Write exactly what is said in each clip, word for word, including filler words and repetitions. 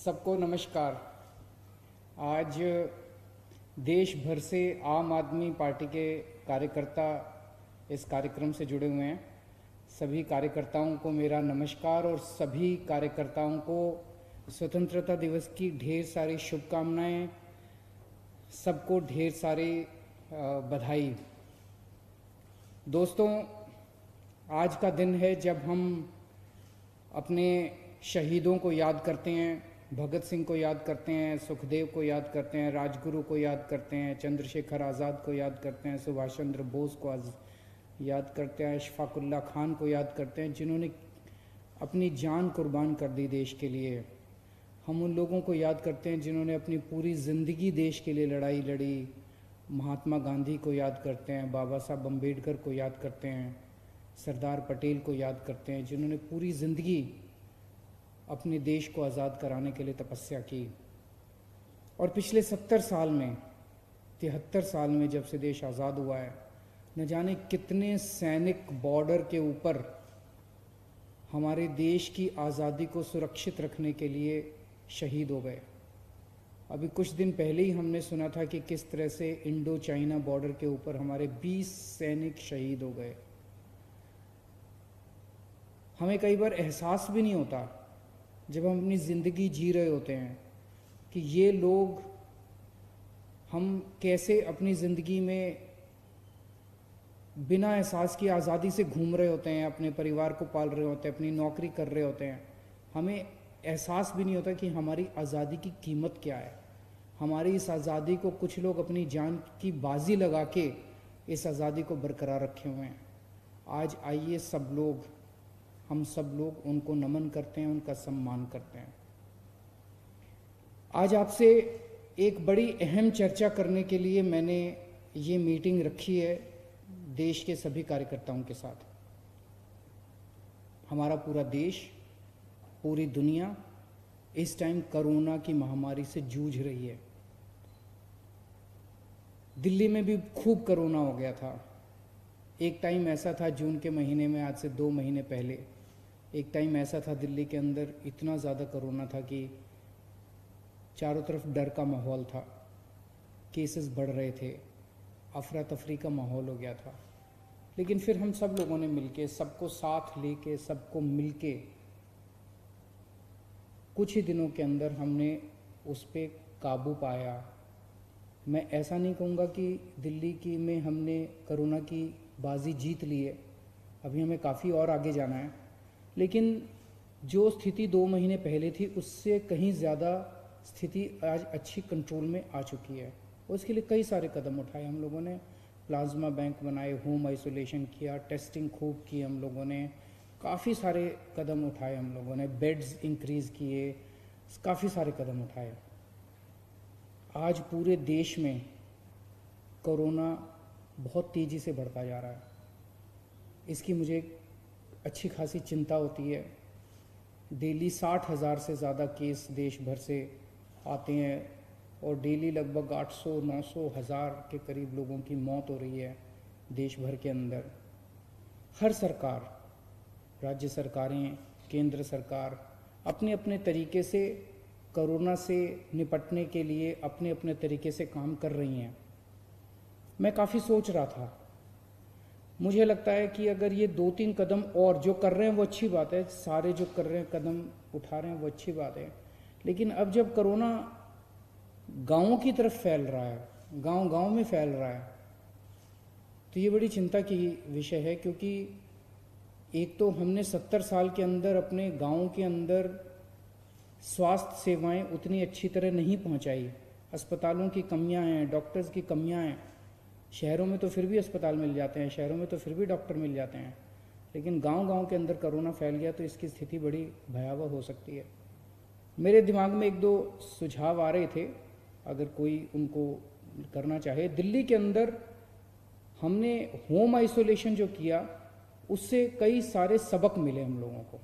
सबको नमस्कार। आज देश भर से आम आदमी पार्टी के कार्यकर्ता इस कार्यक्रम से जुड़े हुए हैं। सभी कार्यकर्ताओं को मेरा नमस्कार और सभी कार्यकर्ताओं को स्वतंत्रता दिवस की ढेर सारी शुभकामनाएं। सबको ढेर सारी बधाई। दोस्तों, आज का दिन है जब हम अपने शहीदों को याद करते हैं, भगत सिंह को याद करते हैं, सुखदेव को याद करते हैं, राजगुरु को याद करते हैं, चंद्रशेखर आज़ाद को याद करते हैं, सुभाष चंद्र बोस को आज याद करते हैं, अशफाकुल्ला खान को याद करते हैं, जिन्होंने अपनी जान कुर्बान कर दी देश के लिए। हम उन लोगों को याद करते हैं जिन्होंने अपनी पूरी ज़िंदगी देश के लिए लड़ाई लड़ी। महात्मा गांधी को याद करते हैं, बाबा साहब अम्बेडकर को याद करते हैं, सरदार पटेल को याद करते हैं, जिन्होंने पूरी ज़िंदगी अपने देश को आज़ाद कराने के लिए तपस्या की। और पिछले सत्तर साल में, तिहत्तर साल में जब से देश आज़ाद हुआ है, न जाने कितने सैनिक बॉर्डर के ऊपर हमारे देश की आज़ादी को सुरक्षित रखने के लिए शहीद हो गए। अभी कुछ दिन पहले ही हमने सुना था कि किस तरह से इंडो चाइना बॉर्डर के ऊपर हमारे बीस सैनिक शहीद हो गए। हमें कई बार एहसास भी नहीं होता जब हम अपनी ज़िंदगी जी रहे होते हैं कि ये लोग, हम कैसे अपनी ज़िंदगी में बिना एहसास की आज़ादी से घूम रहे होते हैं, अपने परिवार को पाल रहे होते हैं, अपनी नौकरी कर रहे होते हैं। हमें एहसास भी नहीं होता कि हमारी आज़ादी की कीमत क्या है। हमारी इस आज़ादी को कुछ लोग अपनी जान की बाजी लगा के इस आज़ादी को बरकरार रखे हुए हैं। आज आइए सब लोग, हम सब लोग उनको नमन करते हैं, उनका सम्मान करते हैं। आज आपसे एक बड़ी अहम चर्चा करने के लिए मैंने ये मीटिंग रखी है देश के सभी कार्यकर्ताओं के साथ। हमारा पूरा देश, पूरी दुनिया इस टाइम कोरोना की महामारी से जूझ रही है। दिल्ली में भी खूब कोरोना हो गया था। एक टाइम ऐसा था जून के महीने में, आज से दो महीने पहले, एक टाइम ऐसा था दिल्ली के अंदर इतना ज़्यादा कोरोना था कि चारों तरफ डर का माहौल था, केसेस बढ़ रहे थे, अफरा तफरी का माहौल हो गया था। लेकिन फिर हम सब लोगों ने मिलके, सबको साथ लेके, सबको मिलके कुछ ही दिनों के अंदर हमने उस पर काबू पाया। मैं ऐसा नहीं कहूँगा कि दिल्ली की में हमने कोरोना की बाजी जीत ली है, अभी हमें काफ़ी और आगे जाना है। लेकिन जो स्थिति दो महीने पहले थी उससे कहीं ज़्यादा स्थिति आज अच्छी कंट्रोल में आ चुकी है। उसके लिए कई सारे कदम उठाए हम लोगों ने। प्लाज्मा बैंक बनाए, होम आइसोलेशन किया, टेस्टिंग खूब की हम लोगों ने, काफ़ी सारे कदम उठाए हम लोगों ने, बेड्स इंक्रीज़ किए, काफ़ी सारे कदम उठाए। आज पूरे देश में कोरोना बहुत तेज़ी से बढ़ता जा रहा है। इसकी मुझे अच्छी खासी चिंता होती है। डेली साठ हज़ार से ज़्यादा केस देश भर से आते हैं और डेली लगभग आठ सौ नौ सौ हज़ार के करीब लोगों की मौत हो रही है देश भर के अंदर। हर सरकार, राज्य सरकारें, केंद्र सरकार अपने अपने तरीके से कोरोना से निपटने के लिए अपने अपने तरीके से काम कर रही हैं। मैं काफ़ी सोच रहा था, मुझे लगता है कि अगर ये दो तीन कदम और जो कर रहे हैं वो अच्छी बात है, सारे जो कर रहे हैं कदम उठा रहे हैं वो अच्छी बात है। लेकिन अब जब कोरोना गांवों की तरफ फैल रहा है, गांव गांव में फैल रहा है, तो ये बड़ी चिंता की विषय है। क्योंकि एक तो हमने सत्तर साल के अंदर अपने गाँव के अंदर स्वास्थ्य सेवाएं उतनी अच्छी तरह नहीं पहुंचाई। अस्पतालों की कमियां हैं, डॉक्टर्स की कमियां हैं। शहरों में तो फिर भी अस्पताल मिल जाते हैं, शहरों में तो फिर भी डॉक्टर मिल जाते हैं, लेकिन गांव-गांव के अंदर कोरोना फैल गया तो इसकी स्थिति बड़ी भयावह हो सकती है। मेरे दिमाग में एक दो सुझाव आ रहे थे, अगर कोई उनको करना चाहे। दिल्ली के अंदर हमने होम आइसोलेशन जो किया उससे कई सारे सबक मिले हम लोगों को।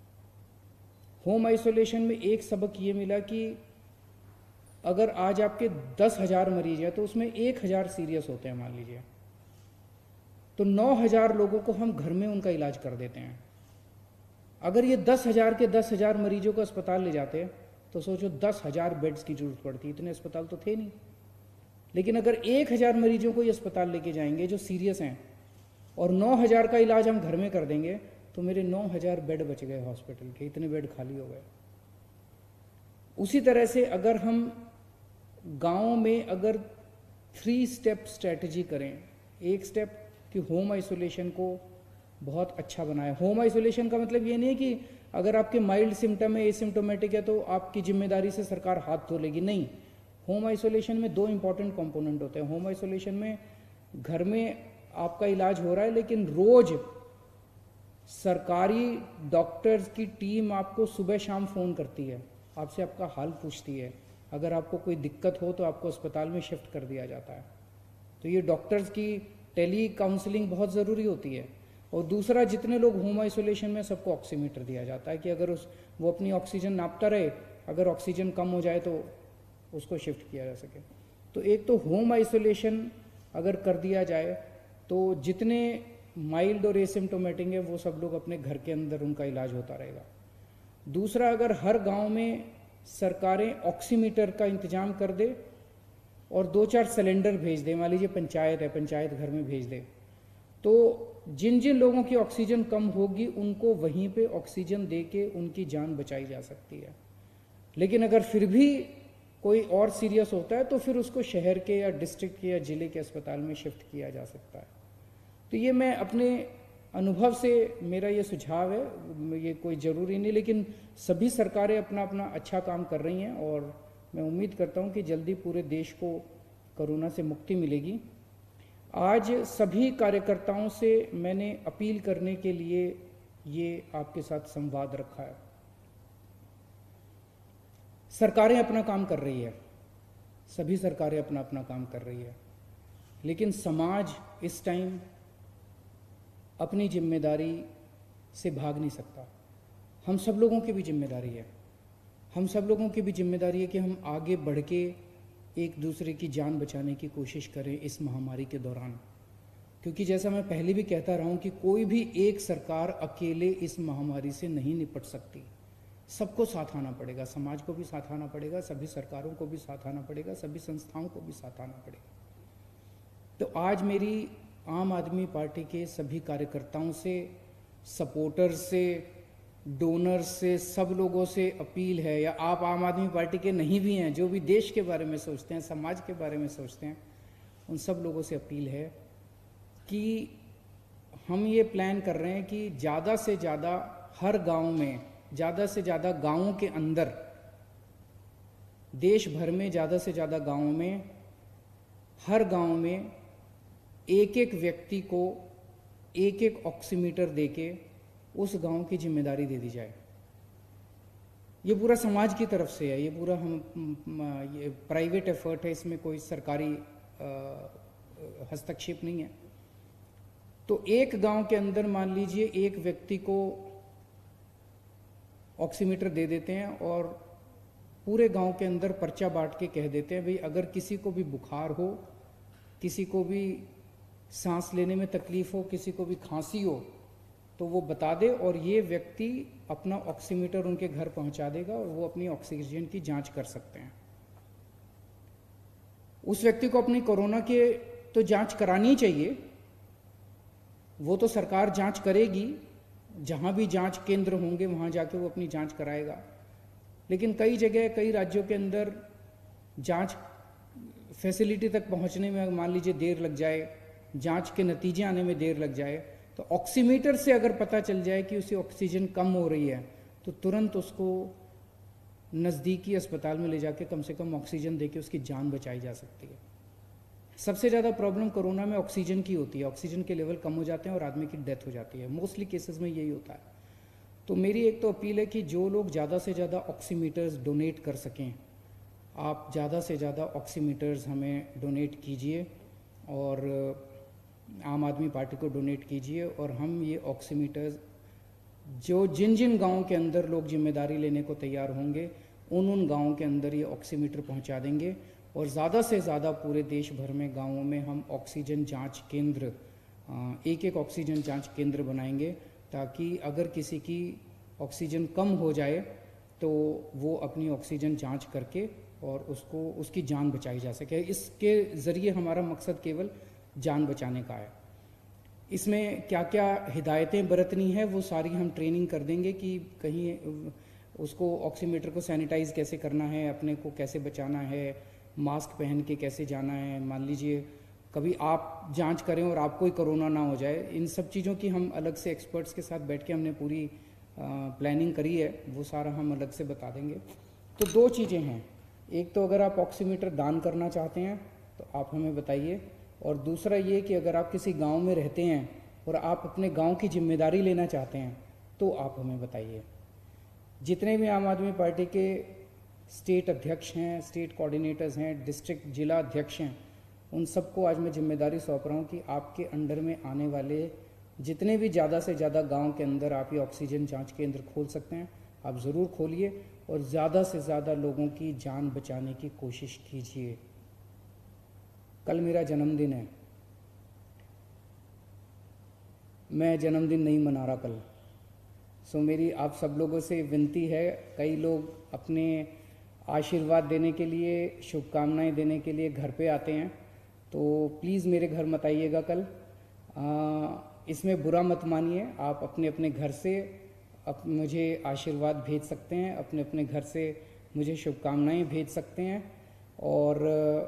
होम आइसोलेशन में एक सबक ये मिला कि अगर आज आपके दस हज़ार मरीज हैं तो उसमें एक हज़ार सीरियस होते हैं मान लीजिए, तो नौ हज़ार लोगों को हम घर में उनका इलाज कर देते हैं। अगर ये दस हज़ार के दस हज़ार मरीजों को अस्पताल ले जाते तो सोचो दस हज़ार बेड्स की ज़रूरत पड़ती, इतने अस्पताल तो थे नहीं। लेकिन अगर एक हज़ार मरीजों को ये अस्पताल लेके जाएंगे जो सीरियस हैं और नौ हज़ार का इलाज हम घर में कर देंगे, तो मेरे नौ हज़ार बेड बच गए हॉस्पिटल के, इतने बेड खाली हो गए। उसी तरह से अगर हम गाँव में अगर थ्री स्टेप स्ट्रैटेजी करें, एक स्टेप कि होम आइसोलेशन को बहुत अच्छा बनाए। होम आइसोलेशन का मतलब ये नहीं है कि अगर आपके माइल्ड सिम्टम है, एसिम्टोमेटिक है, तो आपकी जिम्मेदारी से सरकार हाथ धो लेगी, नहीं। होम आइसोलेशन में दो इंपॉर्टेंट कंपोनेंट होते हैं। होम आइसोलेशन में घर में आपका इलाज हो रहा है, लेकिन रोज सरकारी डॉक्टर्स की टीम आपको सुबह शाम फ़ोन करती है, आपसे आपका हाल पूछती है। अगर आपको कोई दिक्कत हो तो आपको अस्पताल में शिफ्ट कर दिया जाता है। तो ये डॉक्टर्स की टेली काउंसलिंग बहुत ज़रूरी होती है। और दूसरा, जितने लोग होम आइसोलेशन में सबको ऑक्सीमीटर दिया जाता है कि अगर उस वो अपनी ऑक्सीजन नापता रहे, अगर ऑक्सीजन कम हो जाए तो उसको शिफ्ट किया जा सके। तो एक तो होम आइसोलेशन अगर कर दिया जाए तो जितने माइल्ड और एसिम्टोमेटिक है वो सब लोग अपने घर के अंदर उनका इलाज होता रहेगा। दूसरा, अगर हर गांव में सरकारें ऑक्सीमीटर का इंतजाम कर दे और दो चार सिलेंडर भेज दे, मान लीजिए पंचायत है, पंचायत घर में भेज दे, तो जिन जिन लोगों की ऑक्सीजन कम होगी उनको वहीं पे ऑक्सीजन दे के उनकी जान बचाई जा सकती है। लेकिन अगर फिर भी कोई और सीरियस होता है तो फिर उसको शहर के या डिस्ट्रिक्ट के या ज़िले के अस्पताल में शिफ्ट किया जा सकता है। तो ये मैं अपने अनुभव से मेरा ये सुझाव है, ये कोई ज़रूरी नहीं, लेकिन सभी सरकारें अपना अपना अच्छा काम कर रही हैं और मैं उम्मीद करता हूँ कि जल्दी पूरे देश को कोरोना से मुक्ति मिलेगी। आज सभी कार्यकर्ताओं से मैंने अपील करने के लिए ये आपके साथ संवाद रखा है। सरकारें अपना काम कर रही है, सभी सरकारें अपना अपना काम कर रही है, लेकिन समाज इस टाइम अपनी जिम्मेदारी से भाग नहीं सकता। हम सब लोगों की भी जिम्मेदारी है, हम सब लोगों की भी जिम्मेदारी है कि हम आगे बढ़ के एक दूसरे की जान बचाने की कोशिश करें इस महामारी के दौरान। क्योंकि जैसा मैं पहले भी कहता रहा हूं कि कोई भी एक सरकार अकेले इस महामारी से नहीं निपट सकती, सबको साथ आना पड़ेगा, समाज को भी साथ आना पड़ेगा, सभी सरकारों को भी साथ आना पड़ेगा, सभी संस्थाओं को भी साथ आना पड़ेगा। तो आज मेरी आम आदमी पार्टी के सभी कार्यकर्ताओं से, सपोर्टर्स से, डोनर्स से, सब लोगों से अपील है, या आप आम आदमी पार्टी के नहीं भी हैं, जो भी देश के बारे में सोचते हैं, समाज के बारे में सोचते हैं, उन सब लोगों से अपील है कि हम ये प्लान कर रहे हैं कि ज़्यादा से ज़्यादा हर गांव में, ज़्यादा से ज़्यादा गांवों के अंदर, देश भर में ज़्यादा से ज़्यादा गांवों में, हर गांव में एक एक व्यक्ति को एक एक ऑक्सीमीटर देके उस गांव की जिम्मेदारी दे दी जाए। ये पूरा समाज की तरफ से है, ये पूरा हम ये प्राइवेट एफर्ट है, इसमें कोई सरकारी हस्तक्षेप नहीं है। तो एक गांव के अंदर मान लीजिए एक व्यक्ति को ऑक्सीमीटर दे देते हैं और पूरे गांव के अंदर पर्चा बांट के कह देते हैं भाई अगर किसी को भी बुखार हो, किसी को भी सांस लेने में तकलीफ हो, किसी को भी खांसी हो, तो वो बता दे और ये व्यक्ति अपना ऑक्सीमीटर उनके घर पहुंचा देगा और वो अपनी ऑक्सीजन की जांच कर सकते हैं। उस व्यक्ति को अपनी कोरोना के तो जांच करानी चाहिए, वो तो सरकार जांच करेगी, जहां भी जांच केंद्र होंगे वहां जाके वो अपनी जांच कराएगा। लेकिन कई जगह, कई राज्यों के अंदर जांच फैसिलिटी तक पहुंचने में मान लीजिए देर लग जाए, जांच के नतीजे आने में देर लग जाए, तो ऑक्सीमीटर से अगर पता चल जाए कि उसे ऑक्सीजन कम हो रही है तो तुरंत उसको नज़दीकी अस्पताल में ले जाके कम से कम ऑक्सीजन देके उसकी जान बचाई जा सकती है। सबसे ज़्यादा प्रॉब्लम कोरोना में ऑक्सीजन की होती है, ऑक्सीजन के लेवल कम हो जाते हैं और आदमी की डेथ हो जाती है, मोस्टली केसेस में यही होता है। तो मेरी एक तो अपील है कि जो लोग ज़्यादा से ज़्यादा ऑक्सीमीटर्स डोनेट कर सकें, आप ज़्यादा से ज़्यादा ऑक्सीमीटर्स हमें डोनेट कीजिए और आम आदमी पार्टी को डोनेट कीजिए और हम ये ऑक्सीमीटर्स जो जिन जिन गाँव के अंदर लोग जिम्मेदारी लेने को तैयार होंगे उन उन गाँवों के अंदर ये ऑक्सीमीटर पहुंचा देंगे और ज़्यादा से ज़्यादा पूरे देश भर में गाँवों में हम ऑक्सीजन जांच केंद्र, एक एक ऑक्सीजन जांच केंद्र बनाएंगे ताकि अगर किसी की ऑक्सीजन कम हो जाए तो वो अपनी ऑक्सीजन जांच करके और उसको उसकी जान बचाई जा सके। इसके ज़रिए हमारा मकसद केवल जान बचाने का है। इसमें क्या क्या हिदायतें बरतनी है वो सारी हम ट्रेनिंग कर देंगे कि कहीं उसको ऑक्सीमीटर को सैनिटाइज़ कैसे करना है, अपने को कैसे बचाना है, मास्क पहन के कैसे जाना है। मान लीजिए कभी आप जांच करें और आपको ही कोरोना ना हो जाए, इन सब चीज़ों की हम अलग से एक्सपर्ट्स के साथ बैठ के हमने पूरी प्लानिंग करी है, वो सारा हम अलग से बता देंगे। तो दो चीज़ें हैं, एक तो अगर आप ऑक्सीमीटर दान करना चाहते हैं तो आप हमें बताइए, और दूसरा ये कि अगर आप किसी गांव में रहते हैं और आप अपने गांव की जिम्मेदारी लेना चाहते हैं तो आप हमें बताइए। जितने भी आम आदमी पार्टी के स्टेट अध्यक्ष हैं, स्टेट कोऑर्डिनेटर्स हैं, डिस्ट्रिक्ट जिला अध्यक्ष हैं, उन सबको आज मैं जिम्मेदारी सौंप रहा हूँ कि आपके अंडर में आने वाले जितने भी ज़्यादा से ज़्यादा गांव के अंदर आप ये ऑक्सीजन जांच केंद्र खोल सकते हैं, आप ज़रूर खोलिए और ज़्यादा से ज़्यादा लोगों की जान बचाने की कोशिश कीजिए। कल मेरा जन्मदिन है, मैं जन्मदिन नहीं मना रहा कल, सो मेरी आप सब लोगों से विनती है, कई लोग अपने आशीर्वाद देने के लिए, शुभकामनाएं देने के लिए घर पे आते हैं, तो प्लीज़ मेरे घर मत आइएगा कल। आ, इसमें बुरा मत मानिए, आप अपने अपने घर से अप मुझे आशीर्वाद भेज सकते हैं, अपने अपने घर से मुझे शुभकामनाएं भेज सकते हैं। और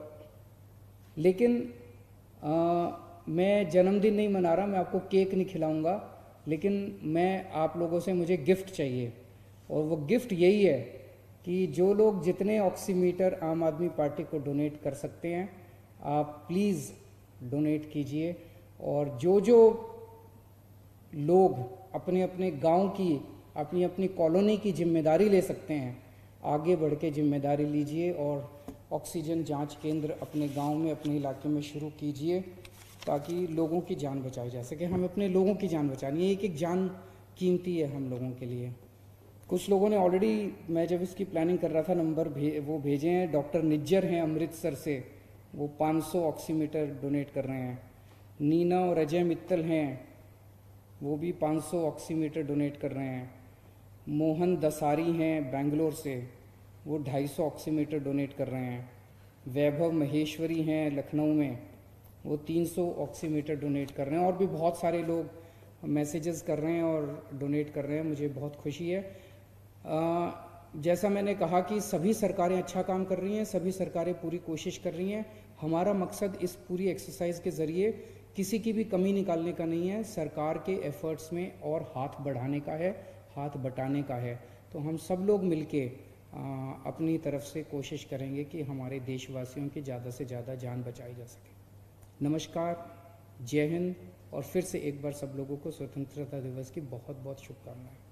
लेकिन आ, मैं जन्मदिन नहीं मना रहा, मैं आपको केक नहीं खिलाऊंगा, लेकिन मैं आप लोगों से मुझे गिफ्ट चाहिए, और वो गिफ्ट यही है कि जो लोग जितने ऑक्सीमीटर आम आदमी पार्टी को डोनेट कर सकते हैं, आप प्लीज़ डोनेट कीजिए। और जो जो लोग अपने अपने गांव की, अपनी अपनी कॉलोनी की जिम्मेदारी ले सकते हैं, आगे बढ़ के जिम्मेदारी लीजिए और ऑक्सीजन जांच केंद्र अपने गांव में, अपने इलाके में शुरू कीजिए, ताकि लोगों की जान बचाई जा सके। हम अपने लोगों की जान बचानी है, एक एक जान कीमती है हम लोगों के लिए। कुछ लोगों ने ऑलरेडी, मैं जब इसकी प्लानिंग कर रहा था, नंबर भे, वो भेजे हैं। डॉक्टर निज्जर हैं अमृतसर से, वो पाँच सौ ऑक्सीमीटर डोनेट कर रहे हैं। नीना और अजय मित्तल हैं, वो भी पाँच सौ ऑक्सीमीटर डोनेट कर रहे हैं। मोहन दसारी हैं बेंगलोर से, वो ढाई सौ ऑक्सीमीटर डोनेट कर रहे हैं। वैभव महेश्वरी हैं लखनऊ में, वो तीन सौ ऑक्सीमीटर डोनेट कर रहे हैं। और भी बहुत सारे लोग मैसेजेस कर रहे हैं और डोनेट कर रहे हैं, मुझे बहुत खुशी है। आ, जैसा मैंने कहा कि सभी सरकारें अच्छा काम कर रही हैं, सभी सरकारें पूरी कोशिश कर रही हैं। हमारा मकसद इस पूरी एक्सरसाइज के ज़रिए किसी की भी कमी निकालने का नहीं है, सरकार के एफर्ट्स में और हाथ बढ़ाने का है, हाथ बटाने का है। तो हम सब लोग मिलके आ, अपनी तरफ से कोशिश करेंगे कि हमारे देशवासियों की ज़्यादा से ज़्यादा जान बचाई जा सके। नमस्कार, जय हिंद, और फिर से एक बार सब लोगों को स्वतंत्रता दिवस की बहुत बहुत शुभकामनाएं।